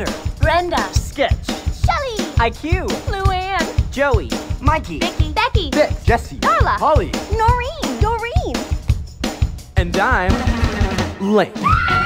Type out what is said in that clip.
Xander, Brenda, Sketch, Shelly, IQ, Luann, Joey, Mikey, Vicky, Becky, Vic, Jesse, Darla, Holly, Noreen, Doreen. and I'm Lane.